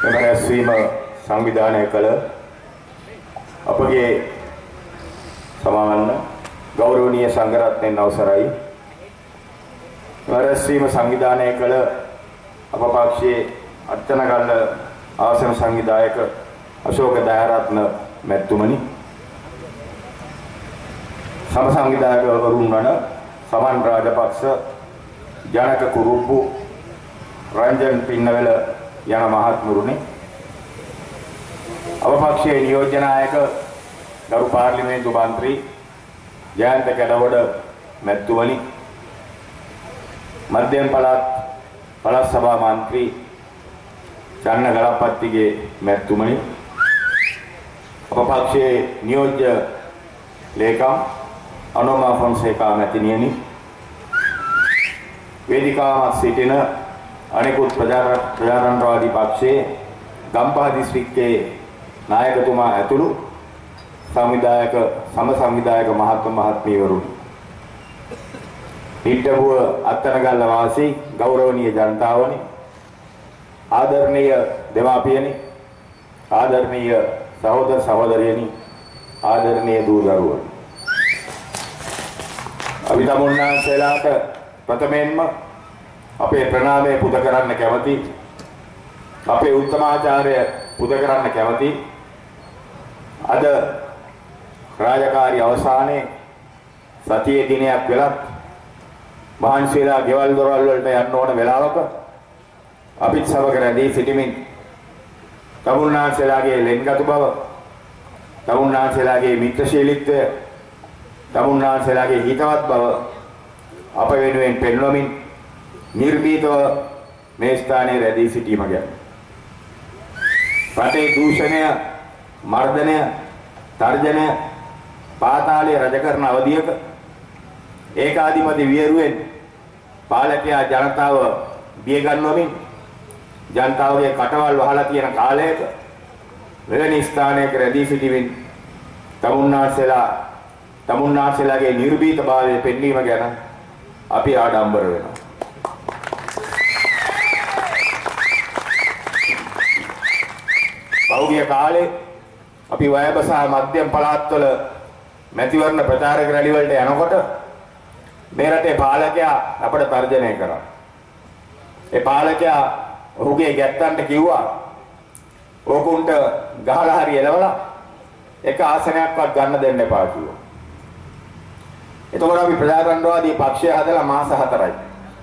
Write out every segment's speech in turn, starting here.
මෙම රැස්වීම සංවිධානය කළ අපගේ සමාන ගෞරවනීය සංඝරත්නයන් අවසරයි. මෙම රැස්වීම සංවිධානය කළ අප පක්ෂයේ අර්චනගල්ල ආසන සංවිධායක අශෝක දයාරත්න මැතිතුමනි, සම සංවිධායකවරුන් වන සමන් රාජපක්ෂ, ජනක කුරුප්පු, රංජන් පින්නවල යන මහත්මුරුනි, අප පක්ෂයේ නියෝජ්‍ය නායක ගරු පාර්ලිමේන්තු මන්ත්‍රී ජයන්ත කැඩවඩ මැතිතුමනි, මධ්‍යම පළාත් සභා මන්ත්‍රී චන්න ගලප්පත්තිගේ මැතිතුමනි, අප පක්ෂයේ නියෝජ්‍ය ලේකම් අනෝමා ෆොන්සේකා මැතිණියනි, වේදිකාවක් සිටින අනෙකුත් ප්‍රජාතන්ත්‍රවාදී පක්ෂයේ ගම්පහ දිස්ත්‍රික්කයේ නායකතුමා ඇතුළු සම සංවිධායක මහත්මීවරුනි, හිටපුව අත්තනගල්ල වාසී ගෞරවනීය ජනතාවනි, ආදරණීය දෙමාපියනි, ආදරණීය සහෝදර සහෝදරියනි, ආදරණීය දූ දරුවනි, අපි තමුන්නාන්සේලාට ප්‍රථමයෙන්ම අපේ ප්‍රණාමය පුද කරන්න කැමති, අපේ උත්තමාචාර්ය පුද කරන්න කැමති. අද රාජකාරී අවසානයේ සතියේ දිනයක් වෙලත් මහන්සියලා ගෙවල් දොරවල් වලට යන්න ඕන වෙලාවක අපිත් සමග රැඳී සිටිමින් තමුන්නාන්සේලාගේ ලෙන්ගතු බව, තමුන්නාන්සේලාගේ මිත්‍රශීලීත්වය, තමුන්නාන්සේලාගේ හිතවත් බව අප වෙනුවෙන් පෙන්වමින් නිර්භීතව මේ ස්ථානයේ රැඳී සිටීම ගැන රටේ දූෂණය, මර්ධනය, තර්ජනය පාතාලයේ රජ කරන අවධියක ඒකාධිපති වියරුවෙන් පාලකයා ජනතාව බිය ගන්නවමින් ජනතාවගේ කටවල් වහලා තියෙන කාලයක මෙවැනි ස්ථානයක රැඳී සිටීමෙන් තමුන්නාන්සේලාගේ නිර්භීතභාවය පෙන්වීම ගැන අපි ආඩම්බර වෙනවා. පෞද්ගලික කාලේ අපි වයඹ සහ මධ්‍යම පළාත්වල මැතිවරණ ප්‍රචාරක රැලි වලට යනකොට මේ රටේ පාලකයා අපට තර්ජනය කරා. ඒ පාලකයා ඔහුගේ ගැත්තන්ට කිව්වා ඕකුන්ට ගහලා හරි එලවලා එක ආසනයක්වත් ගන්න දෙන්න එපා කිව්වා. එතකොට අපි ප්‍රජාතන්ත්‍රවාදී පක්ෂය හදලා මාස 4යි.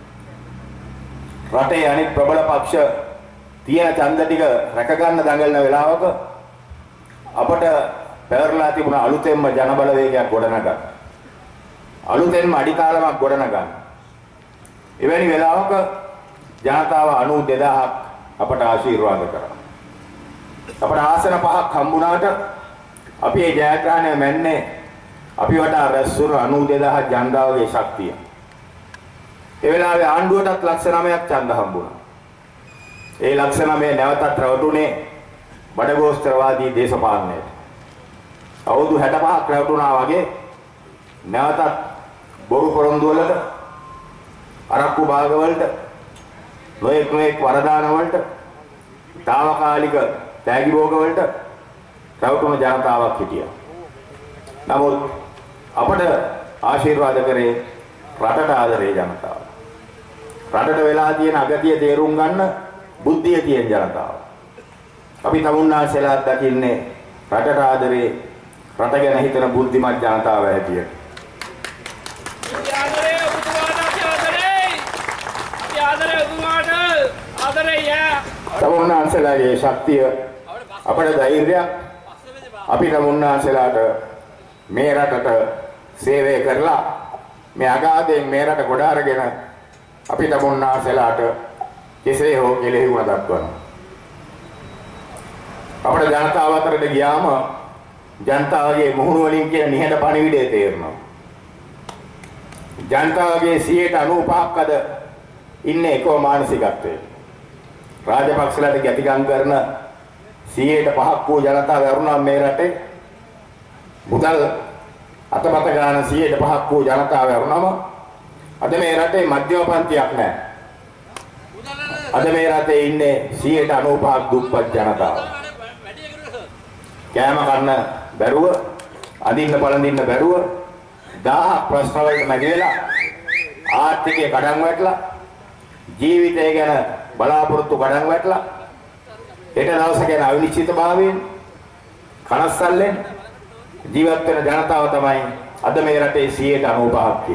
රටේ අනිත් ප්‍රබල පක්ෂ තියෙන ඡන්ද ටික රැක ගන්න දඟලන වෙලාවක අපට පැවරලා තිබුණ අලුතෙන්ම ජනබලවේගයක් ගොඩනගා. අලුතෙන්ම අඩිතාලමක් ගොඩනගා. එවැනි වෙලාවක ජනතාව 92000ක් අපට ආශිර්වාද කරා. අපට ආසන 5ක් හම්බුණාට අපි මේ ජයග්‍රහණය මැන්නේ අපි වටා රැස්වුණු 92000 ජනතාවගේ ශක්තිය. ඒ වෙලාවේ ආණ්ඩුවටත් ලක්ෂ 9ක් ඡන්ද හම්බුණා. ඒ ලක්ෂ 9 නැවතත් රැවටුනේ බඩගෝස්තරවාදී දේශපාලනයට. අවුරුදු 65ක් රැවටුණා වගේ නැවතත් බොරු පොරොන්දු වලට, අරක්කු භාග වලට, නොයෙක් වරදාන වලට, తాවකාලික තෑගි භෝග වලට රැවටුණු ජනතාවක් හිටියා. නමුත් අපට ආශිර්වාද කරේ රටට ආදරේ ජනතාව. රටට වෙලා තියෙන අගතිය තේරුම් ගන්න බුද්ධිය තියෙන ජනතාව. අපි තමුන්නාන්සේලා දකින්නේ රටට ආදරේ, රට ගැන හිතන බුද්ධිමත් ජනතාව හැටියට. තමුන්නාන්සේලාගේ ශක්තිය අපේ ධෛර්යය අපි තමුන්නාන්සේලාට මේ රටට සේවය කරලා මේ අගාධයෙන් මේ රට ගොඩ අරගෙන අපි තමුන්නාන්සේලාට කෙසේ හෝ කෙලෙහිව දක්වනවා. අපේ ජනතාව අතරට ගියාම ජනතාවගේ මුහුණු වලින් කියන නිහඬ පණිවිඩය තේරෙනවා. ජනතාවගේ 95%ක් අද ඉන්නේ එකම මානසිකත්වයේ. රාජපක්ෂලාට ගැටිගම් කරන 100%ක් වූ ජනතාව වරුණා මේ රටේ. මුදල් අතපත ගන්න 100%ක් වූ ජනතාව වරුණාම අද මේ රටේ මධ්‍යම පන්තියක් නැහැ. අද මේ රටේ ඉන්නේ 95% දුප්පත් ජනතාව. කෑම කන්න බැරුව, අඳින්න පළඳින්න බැරුව, 1000 ප්‍රශ්න වලට මැදිලා ආර්ථිකේ කඩන් වැටලා, ජීවිතය ගැන බලාපොරොත්තු කඩන් වැටලා, හෙට දවස ගැන අවිනිශ්චිතභාවයෙන් කනස්සල්ලෙන් ජීවත් වෙන ජනතාව තමයි අද මේ රටේ 95%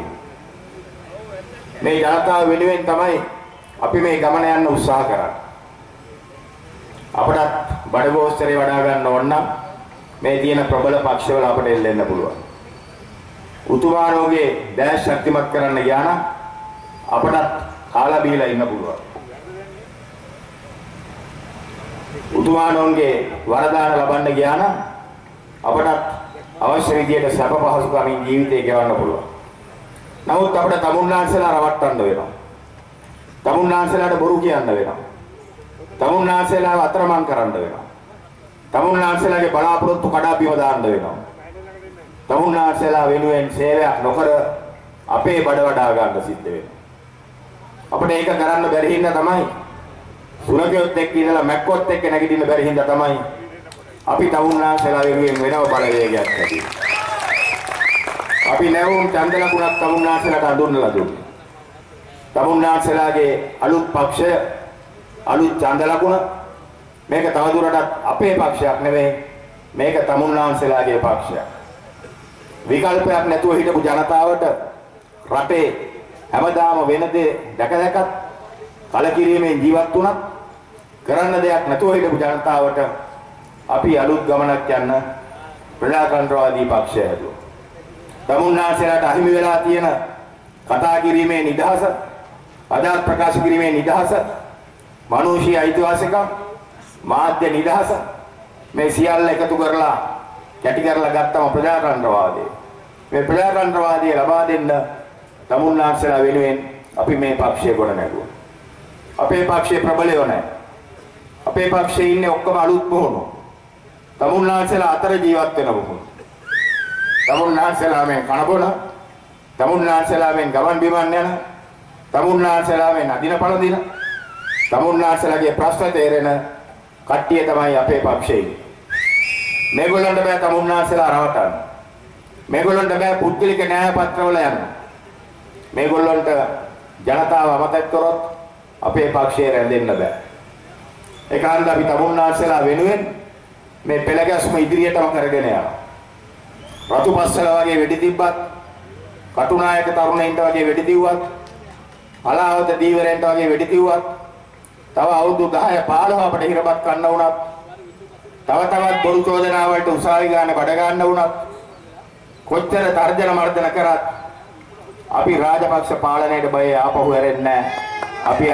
මේ ජනතාව වෙනුවෙන් තමයි අපි මේ ගමන යන්න උත්සාහ කරන්නේ. අපටත් බඩගෝස්තරේ වඩා ගන්න ඕන නම් මේ තියෙන ප්‍රබල පක්ෂවල අපට එල්ලෙන්න පුළුවන්. උතුමාණෝගේ දැස් ශක්තිමත් කරන්න ගියා නම් අපටත් කාලා බීලා ඉන්න පුළුවන්. උතුමාණෝගේ වරදාන ලබන්න ගියා නම් අපටත් අවශ්‍ය විදියට සැප පහසුකමින් ජීවිතය ගෙවන්න පුළුවන්. නමුත් අපිට තමුන්නාන්සලා රවට්ටන්න වෙනවා. තමුන්නාන්සලාට බොරු කියන්න වෙනවා. තමුන්නාන්සලාව අතරමං කරන්න වෙනවා. තමුන්නාන්සලාගේ බලාපොරොත්තු කඩා බිම දාන්න වෙනවා. තමුන්නාන්සලා වෙනුවෙන් සේවයක් නොකර අපේ බඩ වඩා ගන්න සිද්ධ වෙනවා. අපිට ඒක කරන්න බැරි හින්දා තමයි සුරකියොත් එක්ක ඉඳලා මැක්කොත් එක්ක නැගිටින්න බැරි හින්දා තමයි අපි තමුන්නාන්සලා වෙනුවෙන් වෙනව බලවේගයක් ඇති. අපි නැවුම් ඡන්ද ලකුණක් තමුන්නාන්සලාට අඳුන්වලා දුන්නා. තමුන්නාන්සලාගේ අලුත් පක්ෂය අලුත් ඡන්ද ලකුණ මේක තවදුරටත් අපේ පක්ෂයක් නෙවෙයි, මේක තමුන්නාන්සලාගේ පක්ෂයක්. විකල්පයක් නැතුව හිටපු ජනතාවට රටේ හැමදාම වෙන දේ දැක කලකිරීමෙන් ජීවත් වුණත් කරන්න දෙයක් නැතුව හිටපු ජනතාවට අපි අලුත් ගමනක් යන්න ප්‍රජාතන්ත්‍රවාදී පක්ෂය හැදුවා. තමුන්නාන්සලාට අහිමි වෙලා තියෙන කතා කිරීමේ නිදහස, අදහස් ප්‍රකාශ කිරීමේ නිදහස, මානවීය අයිතිවාසිකම්, මාධ්‍ය නිදහස මේ සියල්ල එකතු කරලා කැටි කරලා ගත්තම ප්‍රජාතන්ත්‍රවාදය. මේ ප්‍රජාතන්ත්‍රවාදය ලබා දෙන්න තමුන්නාන්සලා වෙනුවෙන් අපි මේ පක්ෂය ගොඩ නැගුවා. අපේ පක්ෂයේ ප්‍රබලයෝ නැහැ. අපේ පක්ෂයේ ඉන්නේ ඔක්කොම අලුත් මොහොනෝ. තමුන්නාන්සලා අතර ජීවත් වෙන මොහොනෝ. තමුන්නාන්සලා මේ කනබොන, තමුන්නාන්සලා මේ ගමන් බිමන් යන, තමුන්නාන්සලා මේ නදින පළඳින, තමුන්නාන්සලාගේ ප්‍රශ්න තේරෙන කට්ටිය තමයි අපේ පක්ෂයේ. මේගොල්ලන්ට බෑ තමුන්නාන්සලා රවටන්න. මේගොල්ලන්ට බෑ පුද්ගලික න්‍යාය පත්‍රවල යන්න. මේගොල්ලන්ට ජනතාව අමතක කරොත් අපේ පක්ෂය රැඳෙන්න බෑ. ඒකන්ද අපි තමුන්නාන්සලා වෙනුවෙන් මේ පෙළගැස්ම ඉදිරියටම කරගෙන යනවා. රතුපස්සල වගේ වෙඩි තිබ්බත්, කටුනායක තරුණයින්ට වගේ වෙඩි තිව්වත්, හලාවත දීවරයන්ට වගේ වෙඩි තිව්වත්, තව අවුරුදු 10 15 අපිට හිරපත් ගන්න වුණත්, තව තවත් බොරු චෝදනා වලට උසාවි ගන්න බඩ ගන්න වුණත්, කොච්චර තර්ජන මර්දන කරත් අපි රාජපක්ෂ පාලනයට බය ආපහු හැරෙන්නේ නැහැ. අපි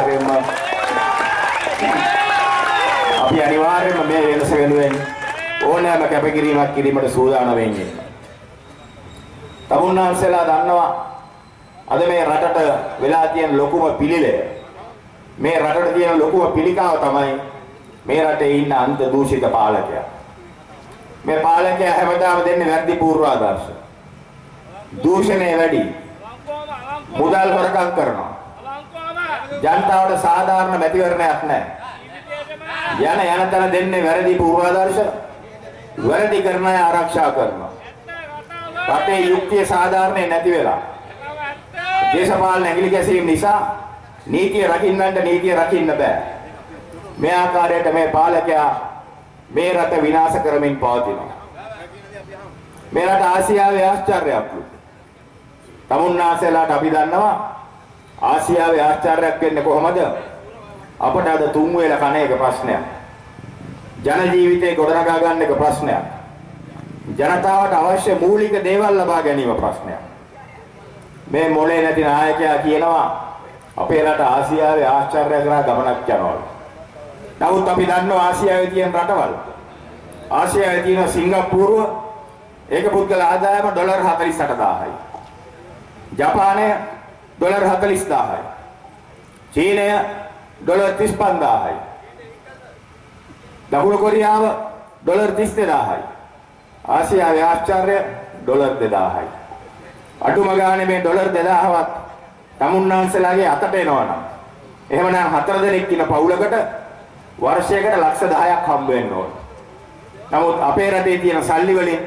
අනිවාර්යයෙන්ම මේ වෙනස වෙනුවෙන් ඕනෑම කැපකිරීමක් කිරීමට සූදානම් වෙන්නේ. තමුන්නාන්සලා දන්නවා අද මේ රටට වෙලා තියෙන ලොකුම පිළිලය, මේ රටට තියෙන ලොකුම පිළිකාව තමයි මේ රටේ ඉන්න අන්ත දූෂිත පාලකයා. මේ පාලකයා හැමදාම දෙන්නේ වැරදි පූර්වාදර්ශ. දූෂණය වැඩි. මුදල් හොරකම් කරනවා. ජනතාවට සාධාරණ මැතිවරණයක් නැහැ. යන තැන දෙන්නේ වැරදි පූර්වාදර්ශ. වැරදි කරන අය ආරක්ෂා කරනවා. රටේ යුක්තිය සාධාරණේ නැති වෙලා. දේශපාලන ඇඟිලි ගැසීම් නිසා නීතිය රකින්න බෑ. මේ ආකාරයට මේ පාලකයා මේ රට විනාශ කරමින් පවතිනවා. මේ රට ආසියාවේ ආශ්චර්යයක්ලු. තමුන්නාන්සලාට අපි දන්නවා ආසියාවේ ආශ්චර්යයක් වෙන්නේ කොහොමද? අපට අද තුන් වේල කන එක ප්‍රශ්නයක්. ජන ජීවිතේ ගොඩනගා ගන්න එක ප්‍රශ්නයක්. ජනතාවට අවශ්‍ය මූලික දේවල් ලබා ගැනීම ප්‍රශ්නයක්. මේ මොලේ නැති නායකයා කියනවා අපේ රට ආසියාවේ ආශ්චර්ය කරා ගමනක් යනවා. නමුත් අපි දන්නවා ආසියාවේ තියෙන රටවල්. ආසියාවේ තියෙන සිංගප්පූරුව ඒක පුද්ගල ආදායම ඩොලර් 48000යි. ජපානය ඩොලර් 40000යි. චීනය ඩොලර් 35000යි. දකුණු කොරියාව ඩොලර් 32000යි. ආසියාවේ ආශ්චර්ය ඩොලර් 2000යි. අඩුම ගානේ මේ ඩොලර් 2000වත් තමුන්නාන්සලාගේ අතට එනවනම් එහෙමනම් 4 දෙනෙක් ඉන්න පවුලකට වර්ෂයකට ලක්ෂ 10ක් හම්බ වෙන්න ඕන. නමුත් අපේ රටේ තියෙන සල්ලි වලින්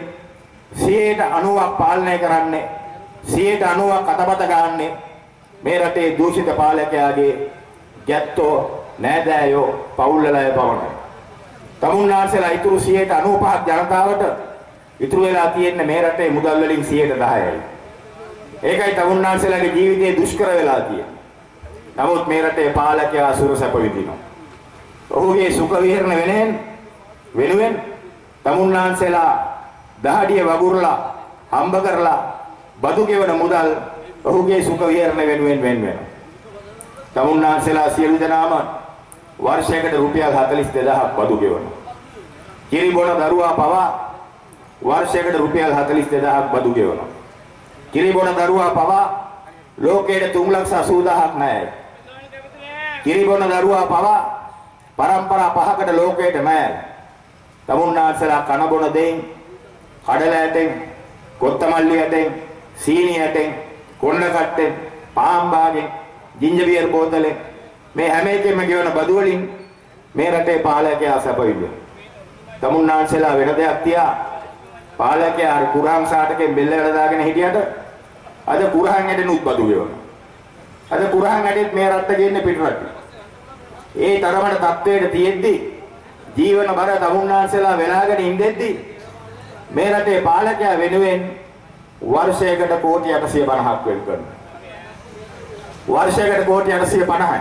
90% පාලනය කරන්නේ 90% කතපත ගන්නනේ මේ රටේ දූෂිත පාලකයාගේ ගැත්තෝ නෑදෑයෝ පවුල්වලය පවණයි. තමුන්නාන්සලා ඉතුරු 95% ජනතාවට ඉතුරු වෙලා තියෙන්නේ මේ රටේ මුදල් වලින් 10%යි. ඒකයි තමුන්නාන්සලාගේ ජීවිතේ දුෂ්කර වෙලා තියෙන්නේ. නමුත් මේ රටේ පාලකයා සුරසප විඳිනවා. ඔහුගේ සුඛ විහරණ වෙනුවෙන් තමුන්නාන්සලා දහඩිය වගුරලා හම්බ කරලා බදු ගෙවන මුදල් ඔහුගේ සුඛ විහරණ වෙනුවෙන් වෙන වෙනවා. තමුන්නාන්සලා සියලු දෙනාම වර්ෂයකට රුපියල් 42000ක් බදු ගෙවනවා. කිරිබොන දරුවා පවා වර්ෂයකට රුපියල් 42000ක් බදු ගෙවනවා. කිරිබොන දරුවා පවා ලෝකයේ 380000ක් නැහැ. කිරිබොන දරුවා පවා පරම්පරා 5කට ලෝකයට නැහැ. තමුන්නාන්සලා කන බොන දෙයින්, කඩල ඇටෙන්, කොත්තමල්ලි ඇටෙන්, සීනි ඇටෙන්, කොණ්ඩ කට්ටෙන්, පාම්බාගෙන්, ජින්ජර් බෝතලෙන් මේ හැම එකෙම ගෙවන බදු වලින් මේ රටේ පාලකයා සැප විඳිනවා. තමුන්නාන්සලා වෙන දෙයක් තියා පාලකයා අර කුරහන් සාටකෙන් බෙල්ල වල දාගෙන හිටියට අද කුරහන් ඇටෙනුත් බදු ගෙවනවා. අද කුරහන් ඇටෙත් මේ රටට ගෙන්නේ පිටරට. ඒ තරමට තත්වයට තියෙද්දි ජීවන බර තමුන්නාන්සලා වෙලාගෙන ඉඳෙද්දි මේ රටේ පාලකයා වෙනුවෙන් වර්ෂයකට කෝටි 850ක් වෙන් කරනවා. වර්ෂයකට කෝටි 850යි.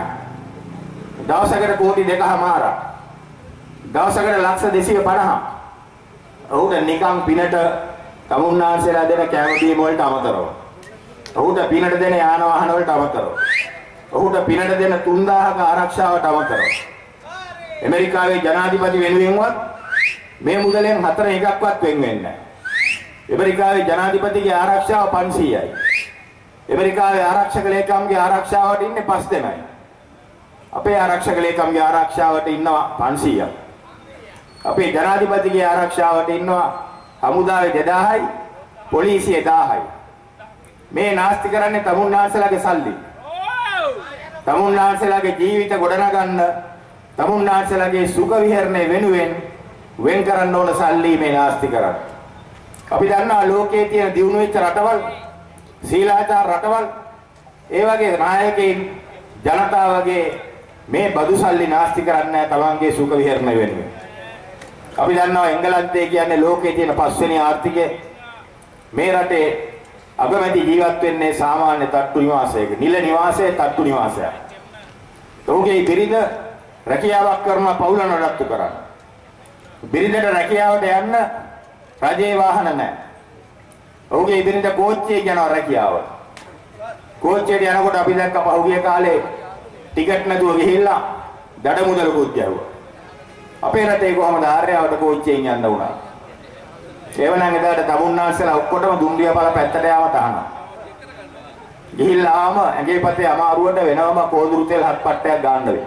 දවසකට කෝටි 2මාරක්. දවසකට ලක්ෂ 250. ඔහුට නිකන් පිනට තමුන්නාන්සලා දෙන කැම බීම වලට අමතරව. ඔහුට පිනට දෙන යාන වාහන වලට අමතරව. ඔහුට පිනට දෙන 3000ක ආරක්ෂාවට අමතරව. ඇමරිකාවේ ජනාධිපති වෙනුවෙන්වත් මේ මුදලෙන් 4 එකක්වත් වෙන් වෙන්නේ නැහැ. ඇමරිකාවේ ජනාධිපතිගේ ආරක්ෂාව 500යි. ඇමරිකාවේ ආරක්ෂක ලේකම්ගේ ආරක්ෂාවට ඉන්නේ 5 දෙනයි. අපේ ආරක්ෂක ලේකම්ගේ ආරක්ෂාවට ඉන්නවා 500ක්. අපේ ජනාධිපතිගේ ආරක්ෂාවට ඉන්නවා හමුදාවේ 2000යි, පොලිසිය 1000යි. මේ නාස්ති කරන්නේ තමුන්නාන්සලාගේ සල්ලි. තමුන්නාන්සලාගේ ජීවිත ගොඩනගන්න, තමුන්නාන්සලාගේ සුඛ විහරණය වෙනුවෙන් වෙන් කරන්න ඕන සල්ලි මේ නාස්ති කරන්නේ. අපි දන්නවා ලෝකයේ තියෙන දියුණු වෙච්ච රටවල්, සීලාචාර රටවල්, ඒ වගේ නායකයින් ජනතාවගේ මේ බදු සල්ලි නාස්ති කරන්නේ තමන්ගේ සුඛ විහරණය වෙනුවෙන්. අපි දන්නවා එංගලන්තයේ කියන්නේ ලෝකයේ තියෙන 5 වෙනි ආර්ථිකය. මේ රටේ අගමැති ජීවත් වෙන්නේ සාමාන්‍ය තට්ටු නිවාසයක. නිල නිවාසයේ තට්ටු නිවාසයක්. ඔහුගේ බිරිඳ රැකියාවක් කරන පවුල නඩත්තු කරන්නේ. බිරිඳට රැකියාවට යන්න රජයේ වාහන නැහැ. ඔහුගේ බිරිඳ කෝච්චියේ යනවා රැකියාවට. කෝච්චියට යනකොට අපි දැක්ක පහුගිය කාලේ ටිකට් නැතුව ගිහිල්ලා දඩ මුදලකුත් ගැහුවා. අපේ රටේ කොහමද ආර්යාවට කෝච්චියෙන් යන්න උනා? ඒවනම් එදාට තමුන්නාන්සලා ඔක්කොටම දුම්රිය බල පැත්තට යාම තහනවා. ගිහිල්ලා ආවම ඇඟේ පතේ අමාරුවට වෙනවම කෝදුරු තෙල් හත් පට්ටයක් ගන්න වෙයි.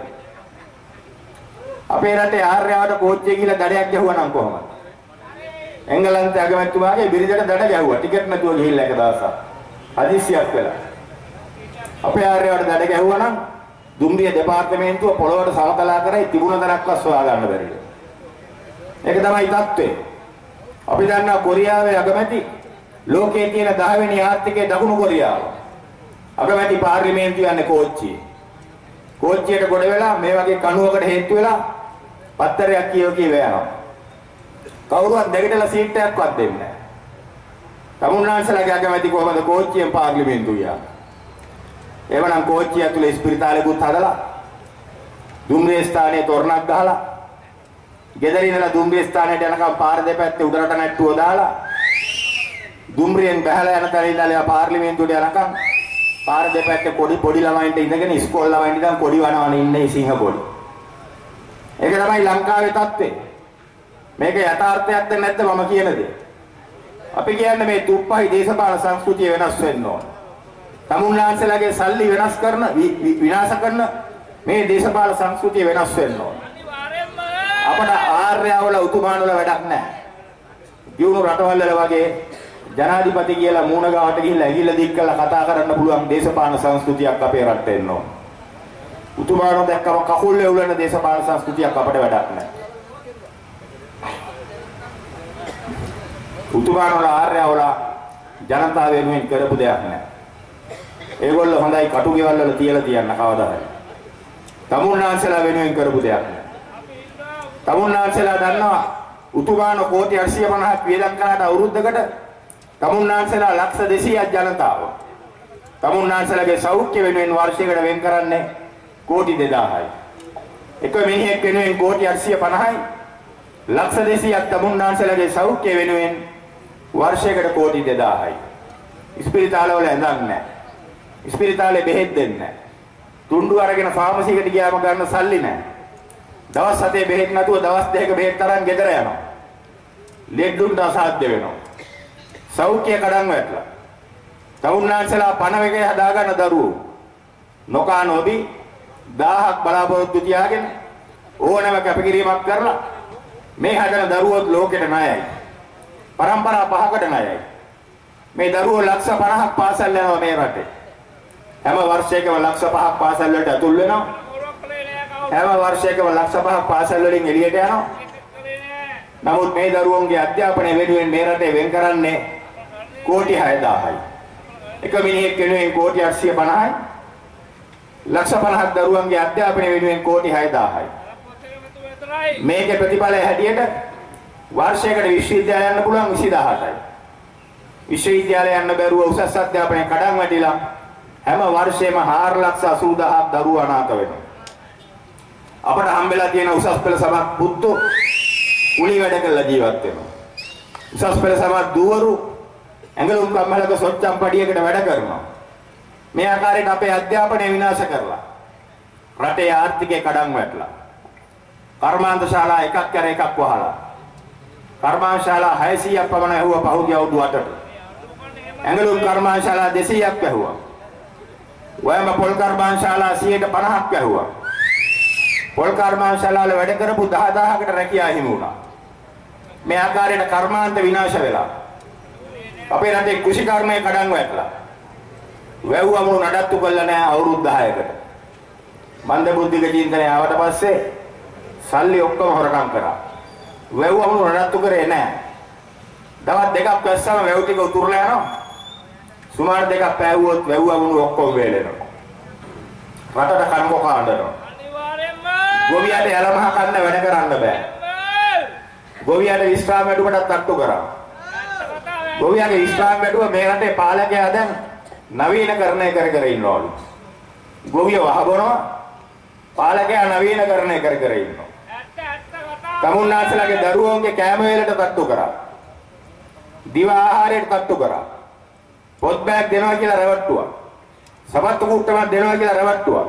අපේ රටේ ආර්යාවට කෝච්චිය ගිහිල්ලා දඩයක් ගැහුවා නම් කොහමද? එංගලන්තයේ අගමැතිතුමාගේ බිරිඳට දඩ ගැහුවා ටිකට් නැතුව ගිහිල්ලා එක දවසක්. හදිස්සියක් වෙලා. අපේ ආර්යාවට දඩ ගැහුවා නම් දුම්රිය දෙපාර්තමේන්තුව පොළොවට සමතලා කරයි තිබුණ තරක්වත් සොයා ගන්න බැරිද? ඒක තමයි තත්ත්වය. අපි දන්නවා කොරියාවේ අගමැති ලෝකයේ තියෙන 10 වෙනි ආර්ථිකයේ දකුණු කොරියාව. අගමැති පාර්ලිමේන්තුව යන්නේ කෝච්චිය. කෝච්චියට ගොඩ වෙලා මේ වගේ කණුවකට හේතු වෙලා පත්තරයක් කියව යනවා. කවුරුවත් දෙගටලා සීට් එකක්වත් දෙන්නේ නැහැ. තමුන්නාන්සලාගේ අගමැති කොහමද කෝච්චියෙන් පාර්ලිමේන්තුව යන්නේ? එවනම් කෝච්චිය ඇතුලේ ස්පිරිතාලෙකුත් හදලා දුම්රිය ස්ථානයේ තොරණක් ගහලා ගෙදර ඉඳලා දුම්රිය ස්ථානයට යනකම් පාර දෙපැත්තේ උඩරට නැට්ටුව දාලා දුම්රියෙන් බහලා යන තැන ඉඳලා පාර්ලිමේන්තුවට යනකම් පාර දෙපැත්තේ පොඩි ළමයින්ට ඉඳගෙන ඉස්කෝල ළමයින්ට ඉඳන් කොඩි වනවන ඉන්නේ සිංහ කොඩි. ඒක තමයි ලංකාවේ තත්ත්වය. මේක යථාර්ථයක්ද නැද්ද මම කියන දේ. අපි කියන්නේ මේ තුප්පහයි දේශපාලන සංස්කෘතිය වෙනස් වෙන්න ඕන. තමුන්නාන්සලාගේ සල්ලි වෙනස් කරන විනාශ කරන මේ දේශපාලන සංස්කෘතිය වෙනස් වෙන්න ඕන. අපට ආර්යවල උතුමානවල වැඩක් නැහැ. දියුණු රටවල් වල වගේ ජනාධිපති කියලා මූණ ගාවට ගිහිල්ලා ඇඟිල්ල දික් කරලා කතා කරන්න පුළුවන් දේශපාලන සංස්කෘතියක් අපේ රටේ එන්න ඕන. උතුමාණෝ දැක්කම කකුල් වේවුලන දේශපාලන සංස්කෘතියක් අපිට වැඩක් නැහැ. උතුමාණෝලා ආර්යවලා ජනතාව වෙනුවෙන් කරපු දෙයක් නැහැ. ඒගොල්ලෝ හොඳයි කටුගෙවල් වල තියලා තියන්න කවදා හරි. තමුන්නාන්සලා වෙනුවෙන් කරපු දෙයක් නැහැ. තමුන්නාන්සලා දන්නවා උතුමාණෝ කෝටි 850ක් වියදම් කරාට අවුරුද්දකට තමුන්නාන්සලා ලක්ෂ 200ක් ජනතාව. තමුන්නාන්සලාගේ සෞඛ්‍ය වෙනුවෙන් වර්ෂයකට වෙන් කරන්නේ කෝටි 2000යි. එක මිනිහෙක් වෙනුවෙන් කෝටි 850යි. ලක්ෂ 200ක් තමුන්නාන්සලාගේ සෞඛ්‍ය වෙනුවෙන් වර්ෂයකට කෝටි 2000යි. ඉස්පිරිතාල වල ඇඳක් නැහැ. ඉස්පිරිතාලේ බෙහෙත් දෙන්නේ නැහැ. තුණ්ඩු අරගෙන ෆාමසි එකට ගියාම ගන්න සල්ලි නැහැ. දවස් 7 බෙහෙත් නැතුව දවස් 2ක බෙහෙත් තරම් ගෙදර යනවා. ලෙඩුන්ට අසාධ්‍ය වෙනවා. සෞඛ්‍ය කඩන් වැටලා. තමුන්නාන්සලා පණ වේගය හදාගන්න දරුවෝ. නොකා නොබි 1000ක් බලාපොරොත්තු තියාගෙන ඕනෑම කැපකිරීමක් කරලා මේ හදන දරුවෝ ලෝකෙට ණයයි. පරම්පරා 5කට ණයයි. මේ දරුවෝ ලක්ෂ 50ක් පාසල් යනවා මේ රටේ. හැම වර්ෂයකම ලක්ෂ 5ක් පාසල් වලට ඇතුල් වෙනවා. හැම වර්ෂයකම ලක්ෂ 5ක් පාසල් වලින් එළියට යනවා. නමුත් මේ දරුවන්ගේ අධ්‍යාපනය වෙනුවෙන් මේ රටේ වෙන් කරන්නේ කෝටි 6000යි. එක මිනිහෙක් වෙනුවෙන් කෝටි 850යි. ලක්ෂ 50ක් දරුවන්ගේ අධ්‍යාපනය වෙනුවෙන් කෝටි 6000යි. මේකේ ප්‍රතිඵලය හැටියට වර්ෂයකට විශ්වවිද්‍යාලය යන්න පුළුවන් 20000යි. විශ්වවිද්‍යාලය යන්න බැරුව උසස් අධ්‍යාපනය කඩන් වැටිලා හැම වර්ෂෙම 4,80,000ක් දරුවෝ අනාථ වෙනවා. අපට හම්බෙලා තියෙන උසස් පෙළ සමත් පුතු උලි වැඩ කරලා ජීවත් වෙනවා. උසස් පෙළ සමත් දුවරු ඇඟලුම් කම්මලක සොච්චම් පඩියකට වැඩ කරනවා. මේ ආකාරයට අපේ අධ්‍යාපනය විනාශ කරලා රටේ ආර්ථිකය කඩන් වැටලා කර්මාන්ත ශාලා එකක් කර එකක් වහලා කර්මාන්ත ශාලා 600ක් පමණ ඇහුවා පහුගිය අවුරුදු 8ට. ඇඟලුම් කර්මාන්ත ශාලා 200ක් ඇහුවා. වයම පොල් කර්මාන්ත ශාලා 150ක් ඇහුවා. පොල් කර්මාන්ත ශාලාවල වැඩ කරපු 10000කට රැකියාව හිමි වුණා. මේ ආකාරයට කර්මාන්ත විනාශ වෙලා අපේ රටේ කෘෂිකර්මය කඩන් වැටලා වැව්වමුණු නඩත්තු කළා නෑ අවුරුදු 10කට. මන්ද බුද්ධික චින්තනය ආවට පස්සේ සල්ලි ඔක්කොම හොරකම් කරා. වැව්වමුණු නඩත්තු කරේ නෑ. දවස් දෙකක් වැස්සම වැව් ටික උතුරලා යනවා. සුමාන දෙකක් පෑවුවොත් වැව්වමුණු ඔක්කොම වේලෙනවා. රටට කනකොක ආඩනවා. ගොවියට යලමහ කන්න වැඩ කරන්න බෑ. ගොවියට විශ්‍රාම වැඩුවටත් තට්ටු කරා. ගොවියගේ විශ්‍රාම වැඩුව මේ රටේ පාලකයා දැන් නවීනකරණය කර ඉන්නවලු. ගොවිය වහබනවා පාලකයා නවීනකරණය කර ඉන්නවා. තමුන්නාන්සලාගේ දරුවෝන්ගේ කෑම වේලට තට්ටු කරා. දිව ආහාරයට තට්ටු කරා. පොත් බෑග් දෙනවා කියලා රැවට්ටුවා. සපත්තු කුට්ටමක් දෙනවා කියලා රැවට්ටුවා.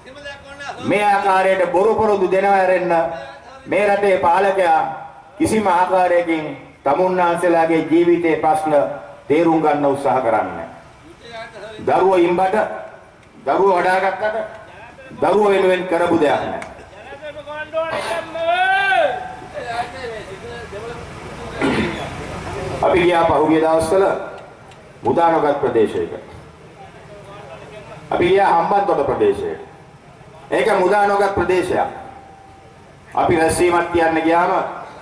මේ ආකාරයට බොරු පොරොදු දෙනවා ඇරෙන්න මේ රටේ පාලකයා කිසිම ආකාරයකින් තමුන්නාන්සලාගේ ජීවිතයේ ප්‍රශ්න තේරුම් ගන්න උත්සාහ කරන්නේ. දරුවෝ ඉම්බට දරුවෝ වඩාගත්තට දරුවෝ වෙනුවෙන් කරපු දෙයක් නැහැ. අපි ගියා පහුගිය දවස්වල මුදානගත් ප්‍රදේශයක. අපි ගියා හම්බන්තොට ප්‍රදේශයට. ඒක මුදානගත් ප්‍රදේශයක්. අපි රැස්වීමක් තියන්න ගියාම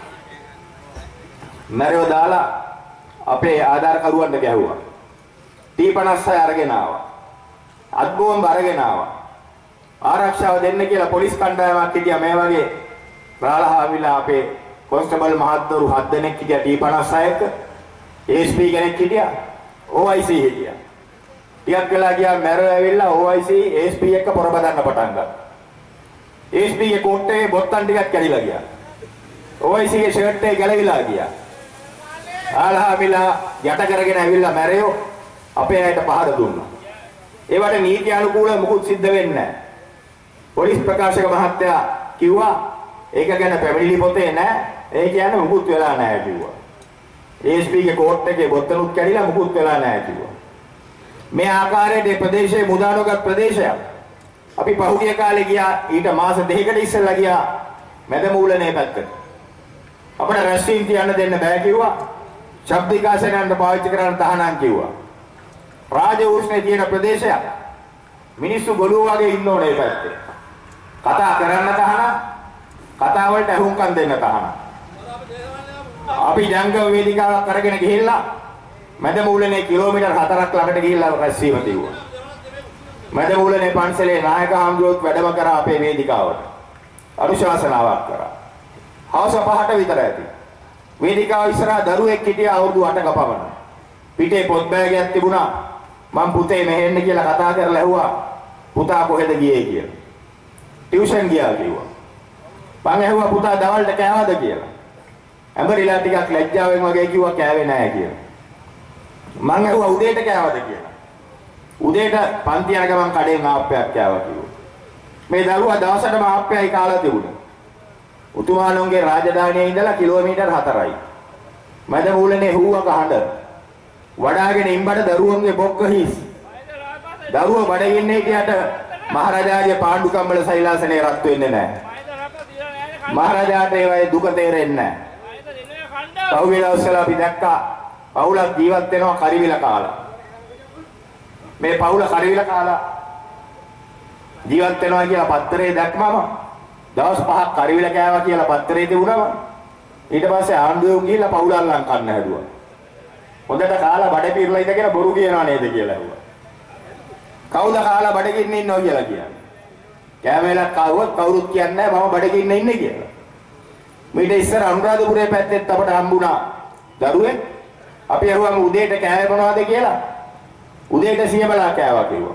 මැරෙව දාලා අපේ ආධාරකරුවන්ට ගැහුවා. T56 අරගෙන ආවා. අත්බෝම්බ අරගෙන ආවා. ආරක්ෂාව දෙන්න කියලා පොලිස් කණ්ඩායමක් හිටියා මේ වගේ රාළහාවිලා අපේ කොන්ස්ටේබල් මහත්වරු 7 දෙනෙක් හිටියා T56ක. ASP කෙනෙක් හිටියා. OIC හිටියා. ටිකක් වෙලා ගියා මැරෙව ඇවිල්ලා OIC ASP එක්ක පොරබදන්න පටන් ගත්තා. ASP ගේ කොට්ටේ බොත්තම් ටිකක් කැඩිලා ගියා. OIC ගේ ෂර්ට් එක ගැලවිලා ගියා. ආලහාවිලා යට කරගෙන ඇවිල්ලා මැරෙව අපේ අයට පහර දුන්නා. ඒවට නීති අනුකූලව මුකුත් සිද්ධ වෙන්නේ නැහැ. පොලිස් ප්‍රකාශක මහත්තයා කිව්වා ඒක ගැන පැමිණිලි පොතේ නැහැ. ඒ කියන්නේ මුකුත් වෙලා නැහැ කිව්වා. ASP ගේ කෝට් එකේ බොත්තනුත් කැඩිලා මුකුත් වෙලා නැහැ කිව්වා. මේ ආකාරයට ප්‍රදේශයේ මුදානගත් ප්‍රදේශයක්. අපි පහුගිය කාලේ ගියා ඊට මාස 2කට ඉස්සෙල්ලා ගියා මැදමූලනේ පැත්තට. අපිට රැස්වීම තියන්න දෙන්න බෑ කිව්වා. ශබ්ද විකාශනයන්ට පාවිච්චි කරන්න තහනම් කිව්වා. රාජ උෂ්ණේ තියෙන ප්‍රදේශයක්. මිනිස්සු ගොළුව වගේ ඉන්න ඕනේ පැත්තේ. කතා කරන්න තහනම්. කතා වලට අහුම්කම් දෙන්න තහනම්. අපි ජංගම වේදිකාවක් කරගෙන ගිහිල්ලා මැදමූලනේ කිලෝමීටර් 4ක් ළඟට ගිහිල්ලා රැස්වීම තියුවා. මැදමූලනේ පන්සලේ නායක හාමුදුරුවෝත් වැඩම කරා අපේ වේදිකාවට. අනුශාසනාවක් කරා. හවස 5ට විතර ඇති. වේදිකාව ඉස්සරහා දරුවෙක් හිටියා අවුරුදු 8ක පමණ. පිටේ පොත් බෑගයක් තිබුණා. මම පුතේ මෙහෙන්න කියලා කතා කරලා ඇහුවා. පුතා කොහෙද ගියේ කියලා. ටියුෂන් ගියා කිව්වා. මං ඇහුවා පුතා දවල්ට කෑවද කියලා. ඇඹරිලා ටිකක් ලැජ්ජාවෙන් වගේ කිව්වා කෑවේ නැහැ කියලා. මං ඇහුවා උදේට කෑවද කියලා. උදේට පන්ති යන ගමන් කඩෙන් ආප්පයක් කෑවා කිව්වා. මේ දරුවා දවසටම ආප්පයයි කාලා තිබුණා. උතුමාණන්ගේ රාජධානියේ ඉඳලා කිලෝමීටර් 4යි. මැද මූලනේ හුවක හඬ. වඩාගෙන ඉම්බඩ දරුවන්ගේ බොක්ක හිස්. දරුවා බඩගින්නේ හිටියට මහරජාගේ පාණ්ඩු කම්බල සෛලාසනේ රත් වෙන්නේ නැහැ. මහරජාට ඒවයේ දුක තේරෙන්නේ නැහැ. පහුගිය දවස්වල අපි දැක්කා පවුලක් ජීවත් වෙනවා කරිවිල කාලා. මේ පවුල කරිවිල කාලා ජීවත් වෙනවා කියලා පත්තරේ දැක්මම දවස් 5ක් කරිවිල කෑවා කියලා පත්තරේ තිබුණම ඊට පස්සේ ආණ්ඩුවෙන් ගිහිල්ලා පවුල අල්ලන් කන්න හැදුවා. හොඳට කාලා බඩ පිරලා ඉඳගෙන බොරු කියනවා නේද කියලා ඇහුවා. කවුද කාලා බඩගින්න ඉන්නවා කියලා කියන්නේ. කෑමෙලක් කවුවත් කවුරුත් කියන්නේ නැහැ මම බඩගින්න ඉන්නේ කියලා. මීට ඉස්සර අනුරාධපුරයේ පැත්තෙත් අපට හම්බුණා දරුවෙක්. අපි අහුවම උදේට කෑවේ මොනවද කියලා. උදේට සියබලා කෑවා කිව්වා.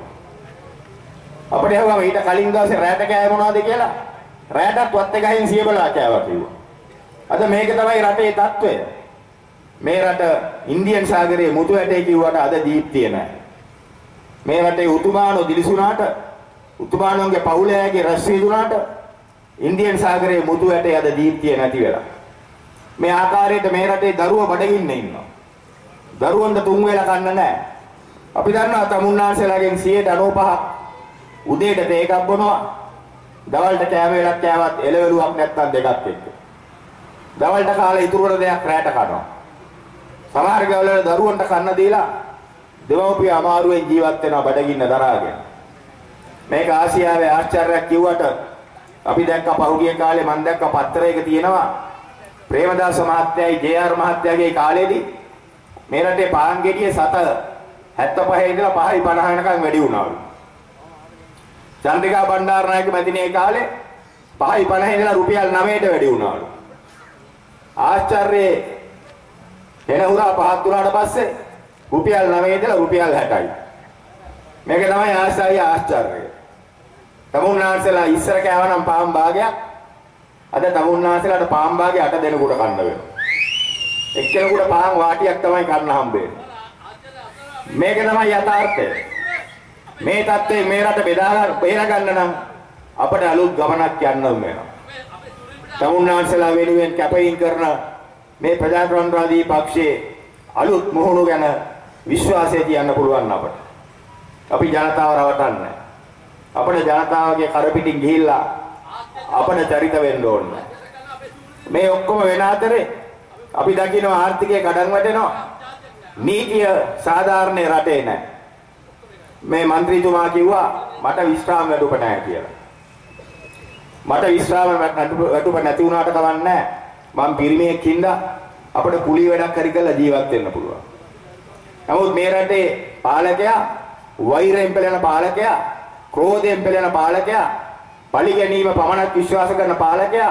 අපිට අහුවම ඊට කලින් දවසේ රැට කෑවේ මොනවද කියලා. රැටත් වත් එකකින් සියබලා කෑවා කිව්වා. අද මේක තමයි රටේ තත්ත්වය. මේ රට ඉන්දියන් සාගරයේ මුතු ඇටේ කිව්වට අද දීප්තිය නැහැ. මේ රටේ උතුමාණෝ දිලිසුණාට උතුමාණෝගේ පවුලෑගේ රැස් වීදුණාට ඉන්දියන් සාගරයේ මුතු ඇටේ අද දීප්තිය නැති වෙලා. මේ ආකාරයට මේ රටේ දරුවෝ බඩගින්න ඉන්නවා. දරුවන්ට තුන් වේල කන්න නැහැ. අපි දන්නවා තමුන්නාන්සලාගෙන් 95% උදේට තේ එකක් බොනවා. දවල්ට කෑම වේලක් කෑවත් එළවලුවක් නැත්තම් දෙකක් එක්ක. දවල්ට කාලේ ඉතුරු දෙයක් රැට කනවා. සමහර ගවල දරුවන්ට කන්න දීලා දෙමව්පිය අමාරුවෙන් ජීවත් වෙනවා බඩගින්න දරාගෙන. මේක ආසියාවේ ආශ්චර්යයක් කිව්වට අපි දැක්ක පහුගිය කාලේ මම දැක්ක පත්තරයක තියෙනවා ප්‍රේමදාස මහත්තයයි ජේ.ආර් මහත්තයාගේ කාලේදී මේ රටේ පාන් ගෙඩියේ 75 ඉඳලා 5.50 වෙනකන් වැඩි වුණාලු. චන්ද්‍රිකා බණ්ඩාරනායක මැදිනේ කාලේ 5.50 ඉඳලා රුපියල් 9ට වැඩි වුණාලු. ආශ්චර්යයේ එන උරා පහත් වුණාට පස්සේ රුපියල් 9 ඉඳලා රුපියල් 60යි. මේක තමයි ආශ්චර්යය. තමුන්නාන්සලා ඉස්සර කෑවනම් පාන් භාගයක් අද තමුන්නාන්සලාට පාන් භාගය 8 දෙනෙකුට කන්න වෙනවා. එක්කෙනෙකුට පාන් වාටියක් තමයි කන්න හම්බෙන්නේ. මේක තමයි යථාර්ථය. මේ தත්ත්වය මේ රට බෙදා ගන්න නම් අපට අලුත් ගමනක් යන්න වෙනවා. තමුන්නාන්සලා වෙනුවෙන් කැපීම් කරන මේ ප්‍රජාතන්ත්‍රවාදී පක්ෂයේ අලුත් මොහොනු ගැන විශ්වාසය තියන්න පුළුවන් අපට. අපි ජනතාව රවටන්නේ. අපේ ජනතාවගේ කරපිටින් ගිහිල්ලා අපේ චරිත වෙන්න ඕනේ. මේ ඔක්කොම වෙන අතරේ අපි දකිනවා ආර්ථිකය කඩන් වැටෙනවා. නීතිය සාධාරණ රටේ නැහැ. මේ മന്ത്രിතුමා කිව්වා මට විශ්‍රාම වැටුප නැහැ කියලා. මට විශ්‍රාම වැටුප නැති වුණාට කවන්නේ නැහැ. මම පිරිමියෙක් හින්දා අපිට කුලී වැඩක් හරි කරලා ජීවත් වෙන්න පුළුවන්. නමුත් මේ රටේ පාලකයා වෛරයෙන් පෙළෙන පාලකයා, ක්‍රෝධයෙන් පෙළෙන පාලකයා, පලි ගැනීම පමණක් විශ්වාස කරන පාලකයා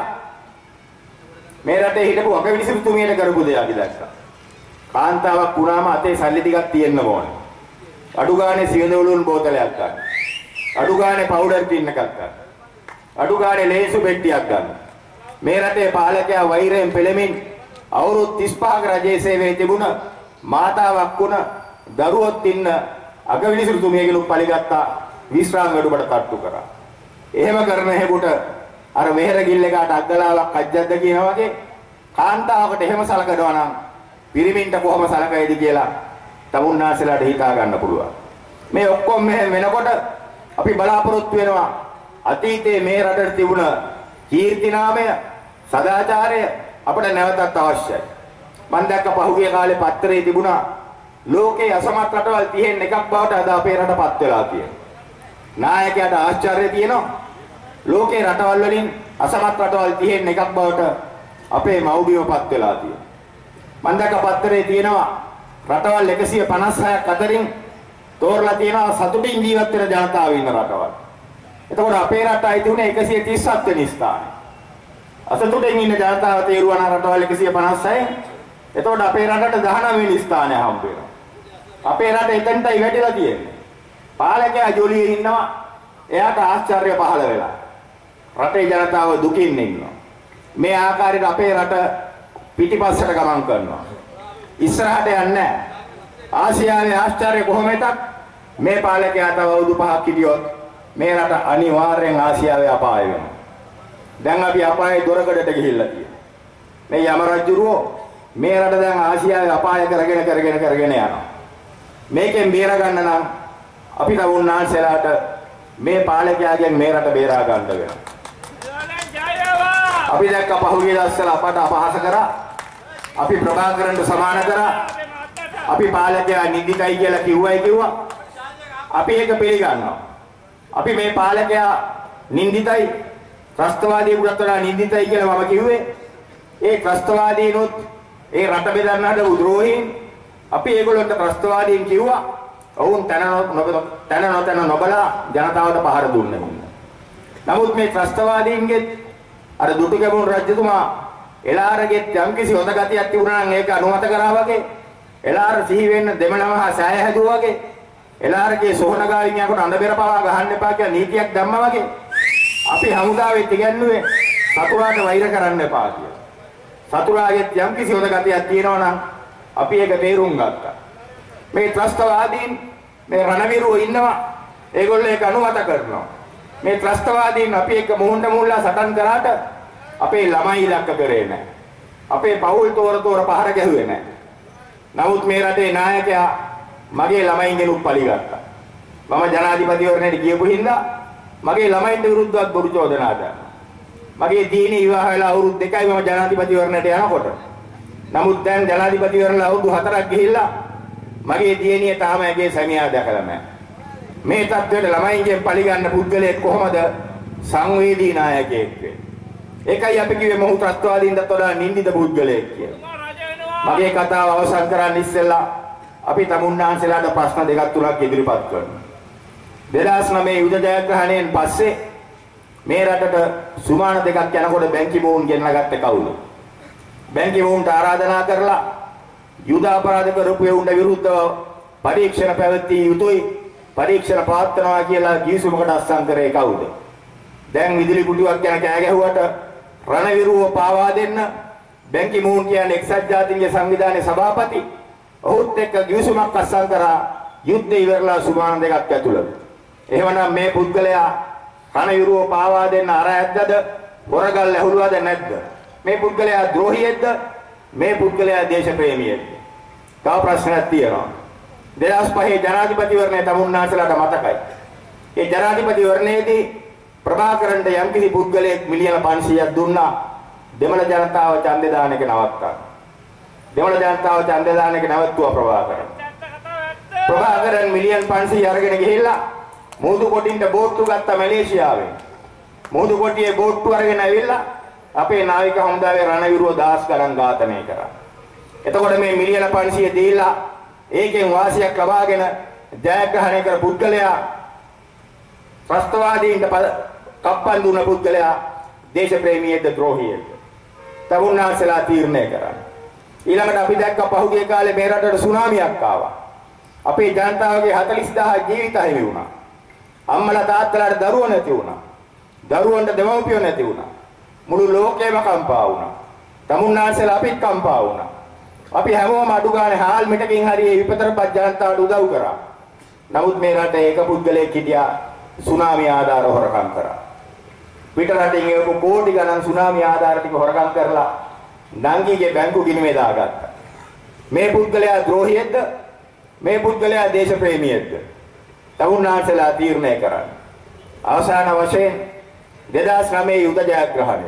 මේ රටේ හිටපු අගවිනිසුතුමියට කරපු දේ අපි දැක්කා. කාන්තාවක් වුණාම අතේ සල්ලි ටිකක් තියෙන්න ඕනේ. අඩු ගානේ සියදවලුන් බෝතලයක් ගන්න. අඩු ගානේ පවුඩර් ටින් එකක් ගන්න. අඩු ගානේ ලේසු පෙට්ටියක් ගන්න. මේ රටේ පාලකයා වෛරයෙන් පෙළෙමින් අවුරුදු 35ක රජයේ සේවයේ තිබුණ මාතාවක් වුණ දරුවොත් ඉන්න අගවිනිසුතුමියගෙනුත් පරිගත්තා විශ්‍රාම වැඩුවට තට්ටු කරා. එහෙම කරන හේබුට අර මෙහෙර ගිල්ලකට අග්ගලාවක් අජ්ජද්ද කියනවා වගේ කාන්තාවකට එහෙම සලකනවා නම් පිරිමින්ට කොහොම සලකයිද කියලා තමුන්නාසලාට හිතා ගන්න පුළුවන්. මේ ඔක්කොම මෙහෙම වෙනකොට අපි බලාපොරොත්තු වෙනවා අතීතයේ මේ රටට තිබුණ කීර්තිනාමය සදාචාරය අපිට නැවතත් අවශ්‍යයි. මම දැක්ක පහුගිය කාලේ පත්තරේ තිබුණා ලෝකේ අසමත් රටවල් 31ක් බවට අද අපේ රටපත් වෙලා තියෙනවා. නායකයාට ආශ්චර්යය තියෙනවා. ලෝකේ රටවල් වලින් අසමත් රටවල් 30න් එකක් බවට අපේ මව්බිමපත් වෙලා තියෙනවා. මම දැක්ක පත්තරේ තියෙනවා රටවල් 156ක් අතරින් තෝරලා තියෙනවා සතුටින් ජීවත් වෙන ජනතාව ඉන්න රටවල්. එතකොට අපේ රට අයිති උනේ 137 වෙනි ස්ථානේ. අසතුටින් ඉන්න ජනතාව තේරුවා නම් රටවල් 156. එතකොට අපේ රටට 19 වෙනි ස්ථානය හම්බ වෙනවා. අපේ රට එතනටයි වැටිලා තියෙන්නේ. පාලකයා ජොලියේ ඉන්නවා. එයාට ආශ්චර්ය පහළ වෙලා. රටේ ජනතාව දුකින් ඉන්නවා. මේ ආකාරයට අපේ රට පිටිපස්සට ගමන් කරනවා. ඉස්සරහට යන්නේ නැහැ. ආසියාවේ ආශ්චර්ය කොහොමද? මේ පාලකයා තව අවුරුදු 5ක් හිටියොත් මේ රට අනිවාර්යෙන් ආසියාවේ අපාය වෙනවා. දැන් අපි අපායේ දොරකඩට ගිහිල්ලා තියෙනවා. මේ යම රජුරෝ මේ රට දැන් ආසියාවේ අපාය කරගෙන යනවා. මේකෙන් බේර ගන්න නම් අපිට උන්වහන්සේලාට මේ පාලකයාගෙන් මේ රට බේරා ගන්න වෙනවා. අපි දැක්ක පහුගිය දවස්වල අපට අපහාස කරා. අපි ප්‍රභාකරන්ට සමාන කරා. අපි පාලකයා නිදිකයි කියලා කිව්වා. අපි ඒක පිළිගන්නවා. අපි මේ පාලකයා නින්දිතයි ත්‍රස්තවාදීෙකුට වඩා නින්දිතයි කියලා මම කිව්වේ. ඒ ත්‍රස්තවාදීනොත් ඒ රට බෙදන්න හදපු ද්‍රෝහීන් අපි ඒගොල්ලන්ට ත්‍රස්තවාදීන් කිව්වා. ඔවුන් තන නොබලා ජනතාවට පහර දුන්නා. නමුත් මේ ත්‍රස්තවාදීන්ගේ අර දුටුගැමුණු රජතුමා එළාරගෙත් යම්කිසි හොඳ ගතියක් තිබුණා නම් ඒක අනුමත කරා වගේ එළාර සිහි වෙන්න දෙමළමහා සෑය හැදුවා වගේ එළාරගේ සෝහන ගාවින් යනකොට අඳ බෙර පවා ගහන්න එපා කියලා නීතියක් දැම්මා වගේ අපි හමුදාවෙත් ඉගැන්නුවේ සතුරාට වෛර කරන්න එපා කියලා. සතුරාගෙත් යම්කිසි හොඳ ගතියක් තියෙනවා නම් අපි ඒක තේරුම් ගත්තා. මේ ත්‍රස්තවාදීන් මේ රණවිරුවෝ ඉන්නවා. ඒගොල්ලෝ ඒක අනුමත කරනවා. මේ ත්‍රස්තවාදීන් අපි එක්ක මුහුණට මුහුණලා සටන් කරාට අපේ ළමයි ඉලක්ක කරේ නැහැ. අපේ පවුල් තෝර පහර ගැහුවේ නැහැ. නමුත් මේ රටේ නායකයා මගේ ළමයින්ගෙනුත් පලිගත්තා. මම ජනාධිපතිවරණයට ගියපු හින්දා මගේ ළමයින්ට විරුද්ධව බොරු චෝදනා දානවා. මගේ දිනේ විවාහ වෙලා අවුරුදු 2යි මම ජනාධිපතිවරණයට යනකොට. නමුත් දැන් ජනාධිපතිවරණලා අවුරුදු 4ක් ගිහිල්ලා මගේ දිනේ තාම ඇගේ සැමියා දැකලා නැහැ. මේ තත්ත්වයට ළමයින්ගෙන් පරිගන්න පුද්ගලයෙක් කොහොමද සංවේදී නායකයෙක් වෙන්නේ? ඒකයි අපි කිව්වේ මොහු ත්‍රස්තවාදීන්ට වඩා නින්දිත පුද්ගලයෙක් කියලා. මගේ කතාව අවසන් කරන්න ඉස්සෙල්ලා අපි තමුන්නාන්සලාට ප්‍රශ්න දෙකක් තුනක් ඉදිරිපත් කරනවා. 2009 යුද ජයග්‍රහණයෙන් පස්සේ මේ රටට සුමාන දෙකක් යනකොට බැංකි මූන් ගෙන්නලා ගත්තේ කවුද? බැංකි මූන්ට ආරාධනා කරලා යුද අපරාධ කරපු උන්ට විරුද්ධව පරීක්ෂණ පැවැත්විය යුතුයි. පරීක්ෂණ පවත්වනවා කියලා ගිවිසුමකට අත්සන් කරේ කවුද? දැන් විදුලි කුටුවක් ගැන කෑ ගැහුවට රණවිරුව පාවා දෙන්න බැංකි මූන් කියන්නේ එක්සත් ජාතීන්ගේ සංවිධානයේ සභාපති. ඔහුත් එක්ක ගිවිසුමක් අත්සන් කරා යුද්ධය ඉවරලා සුමාන දෙකක් ඇතුළත. එහෙමනම් මේ පුද්ගලයා රණවිරුව පාවා දෙන්න අර ඇද්දද? හොරගල් ඇහුලුවද නැද්ද? මේ පුද්ගලයා ද්‍රෝහියෙක්ද? මේ පුද්ගලයා දේශප්‍රේමියෙක්ද? තව ප්‍රශ්නයක් තියෙනවා. 2005 ජනාධිපතිවරණය තමුන්නාන්සලාට මතකයි. ඒ ජනාධිපතිවරණයේදී ප්‍රභාකරන්ට යම්කිසි පුද්ගලයෙක් මිලියන 500ක් දුන්නා දෙමළ ජනතාව ඡන්දේ දාන එක නවත්තා. දෙමළ ජනතාව ඡන්දේ දාන එක නවත්තුවා ප්‍රභාකරන්. ප්‍රභාකරන් මිලියන 500 අරගෙන ගිහිල්ලා මෝදු කොටින්ට බෝට්ටු ගත්ත මැලේසියාවෙන්. මෝදු කොටියේ බෝට්ටු අරගෙන ඇවිල්ලා අපේ නාවික හමුදාවේ රණවිරුව දහස් ගණන් ඝාතනය කරා. එතකොට මේ මිලියන 500 දීලා ඒකෙන් වාසියක් ලබාගෙන ජයග්‍රහණය කර පුද්ගලයා ත්‍රස්තවාදීන්ට කප්පන් දුන්න පුද්ගලයා දේශප්‍රේමියෙක්ද ද්‍රෝහියෙක්ද? තමුන්නාන්සලා තීරණය කරා. ඊළඟට අපි දැක්ක පහුගිය කාලේ මේ රටට සුනාමියක් ආවා. අපේ ජනතාවගේ 40000 ජීවිත හිමි වුණා. අම්මලා තාත්තලාට දරුවෝ නැති වුණා. දරුවන්ට දෙමව්පියෝ නැති වුණා. මුළු ලෝකෙම කම්පා වුණා. තමුන්නාන්සලා අපිත් කම්පා වුණා. අපි හැමෝම අඩු ගානේ හාල් මිටකින් හරි ඒ විපතරපත් ජනතාවට උදව් කරා. නමුත් මේ රටේ එක පුද්ගලයෙක් හිටියා සුනාමි ආධාර හොරකම් කරා. පිට රටින් එවපු කෝටි ගණන් සුනාමි ආධාර ටික හොරකම් කරලා නංගිගේ බැංකු ගිණුමේ දාගත්තා. මේ පුද්ගලයා ද්‍රෝහියෙක්ද? මේ පුද්ගලයා දේශප්‍රේමියෙක්ද? තමුන්නාන්සලා තීරණය කරන්න. අවසාන වශයෙන් 2009 යුද ජයග්‍රහණය.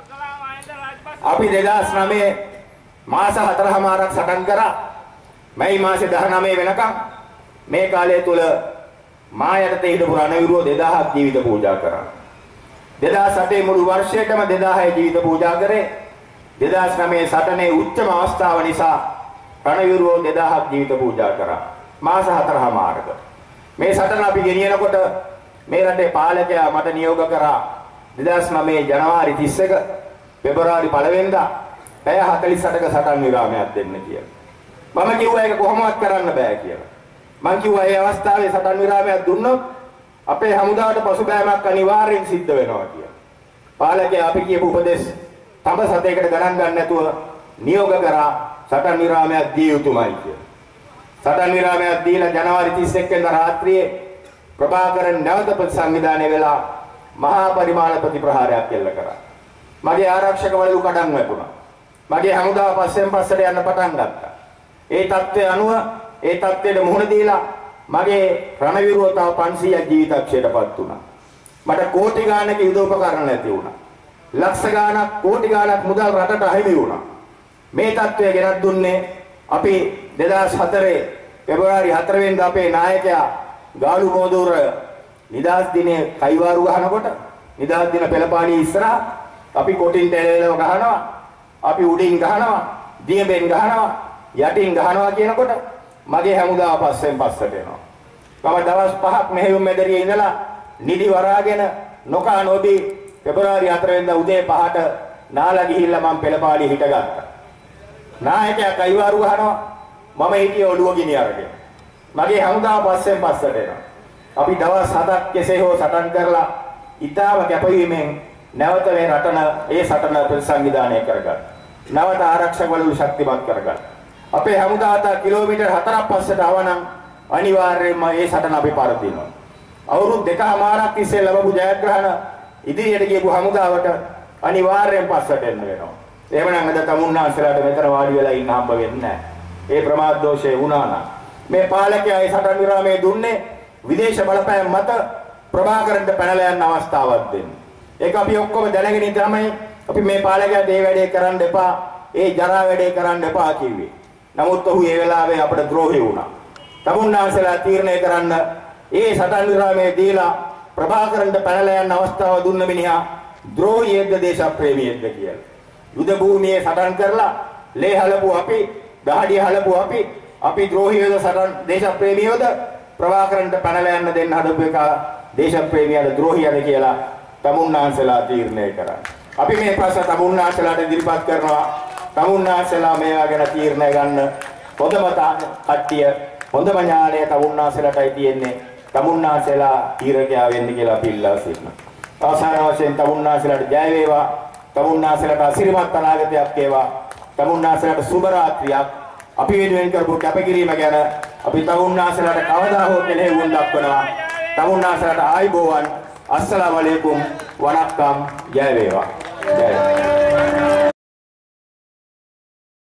අපි 2009 මාස 4මාරක් සටන් කරා. මැයි මාසේ 19 වෙනකම් මේ කාලය තුල මා යටතේ හිටපු රණවිරුවෝ 2000ක් ජීවිත පූජා කරා. 2008 මුළු වර්ෂයටම 2006 ජීවිත පූජා කරේ. 2009 සටනේ උච්චම අවස්ථාව නිසා රණවිරුවෝ 2000ක් ජීවිත පූජා කරා. මාස 4මාරක. මේ සටන අපි ගෙනියනකොට මේ රටේ පාලකයා මට නියෝග කරා 2009 ජනවාරි 31 පෙබරවාරි 1 වෙනිදා පැය 48ක සටන් විරාමයක් දෙන්න කියලා. මම කිව්වා ඒක කොහොමවත් කරන්න බෑ කියලා. මම කිව්වා මේ අවස්ථාවේ සටන් විරාමයක් දුන්නොත් අපේ හමුදාවට පසුබෑමක් අනිවාර්යෙන් සිද්ධ වෙනවා කියලා. පාලකයා අපි කියපු උපදේශ තම සතේකට ගණන් ගන්න නැතුව නියෝග කරා සටන් විරාමයක් දිය යුතුමයි කියලා. සටන් විරාමයක් දීලා ජනවාරි 31 වෙනිදා රාත්‍රියේ ප්‍රභාකරන් නැවත ප්‍රතිසංවිධානය වෙලා මහා පරිමාණ ප්‍රතිප්‍රහාරයක් එල්ල කරා. මගේ ආරක්ෂක වලලු කඩන් වැටුණා. මගේ හමුදාව පස්සෙන් පස්සට යන්න පටන් ගත්තා. ඒ தත්ත්වය අනුව ඒ தත්ත්වයට මුහුණ දීලා මගේ රණවිරුවෝ තව 500ක් ජීවිතක්ෂයටපත් වුණා. මට කෝටි ගාණක යුදෝපකරණ නැති වුණා. ලක්ෂ ගාණක් කෝටි ගාණක් මුදල් රටට අහිමි වුණා. මේ தත්ත්වය ගෙනත් දුන්නේ අපි 2004 පෙබරවාරි 4 වෙනිදා අපේ නායකයා ගාලු මෝදුර නිදහස් දිනේ කයිවාරු ගහනකොට නිදහස් දින පෙළපාලිය ඉස්සරහා අපි කොටින් තැලෙලව ගහනවා, අපි උඩින් ගහනවා, දියඹෙන් ගහනවා, යටින් ගහනවා කියනකොට මගේ හැමුදාව පස්සෙන් පස්සට එනවා. මම දවස් 5ක් මෙහෙයුම් මැදරියේ ඉඳලා නිදි වරාගෙන නොකා නොබී පෙබරවාරි 4 වෙනිදා උදේ 5ට නාලා ගිහිල්ලා මම පෙළපාලිය හිටගත්තා. නායකයා කයිවාරු ගහනවා, මම හිටියේ ඔළුව ගිනි අරගෙන. මගේ හමුදාව පස්සෙන් පස්සට එනවා. අපි දවස් 7ක් කෙසේ හෝ සටන් කරලා ඉතාම කැපවීමෙන් නැවත මේ රටන ඒ සටන ප්‍රතිසංවිධානය කරගත්තා. නැවත ආරක්ෂක වලලු ශක්තිමත් කරගත්තා. අපේ හමුදාවට කිලෝමීටර් 4ක් පස්සට ආවනම් අනිවාර්යයෙන්ම මේ සටන අපි පරදිනවා. අවුරුදු 2මාරක් තිස්සේ ලැබපු ජයග්‍රහණ ඉදිරියට ගියපු හමුදාවට අනිවාර්යයෙන් පස්සට එන්න වෙනවා. එහෙමනම් අද තමුන්නාන්සලාට මෙතන වාඩි වෙලා ඉන්න හම්බ වෙන්නේ නැහැ. ඒ ප්‍රමාද දෝෂේ වුණා නම් මේ පාලකයා ඒ සටන් විරාමයේ දුන්නේ විදේශ බලපෑම් මත ප්‍රභාකරන්ට පැනලා යන අවස්ථාවක් දෙන්නේ. ඒක අපි ඔක්කොම දැනගෙන තමයි අපි මේ පාලකයාට ඒ වැඩේ කරන්න එපා, ඒ ජරා වැඩේ කරන්න එපා කිව්වේ. නමුත් ඔහු ඒ වෙලාවේ අපට ද්‍රෝහී වුණා. තමුන්නාන්සලා තීරණය කරන්න ඒ සටන් විරාමයේ දීලා ප්‍රභාකරන්ට පැනලා යන අවස්ථාව දුන්න මිනිහා ද්‍රෝහියෙක්ද දේශප්‍රේමියෙක්ද කියලා. යුද භූමියේ සටන් කරලා ලේ හලපු අපි, දහඩිය හලපු අපි ද්‍රෝහියෝද සටන් දේශප්‍රේමියෝද ප්‍රභාකරන්ට පැනලා යන්න දෙන්න හදපු එක දේශප්‍රේමියද ද්‍රෝහියද කියලා තමුන්නාන්සලා තීරණය කරා. අපි මේ ප්‍රශ්න තමුන්නාන්සලාට ඉදිරිපත් කරනවා. තමුන්නාන්සලා මේවා ගැන තීරණය ගන්න හොඳම කට්ටිය, හොඳම ඥානය තමුන්නාන්සලාටයි තියෙන්නේ. තමුන්නාන්සලා තීරකයා වෙන්න කියලා අපි ඉල්ලා සිටිනවා. අවසාන වශයෙන් තමුන්නාන්සලාට ජය වේවා. තමුන්නාන්සලාට අසිරිමත් අනාගතයක් වේවා. තමුන්නාන්සලාට සුබ රාත්‍රියක්. අපි වෙනුවෙන් කරපු කැපකිරීම ගැන අපි තමුන්නාන්සලාට කවදා හෝ කෙනෙකුන් දක්වනවා. තමුන්නාන්සලාට ආයිබෝවන්. अस्सलाम वालेकुम वनक्कम जय वेवा जय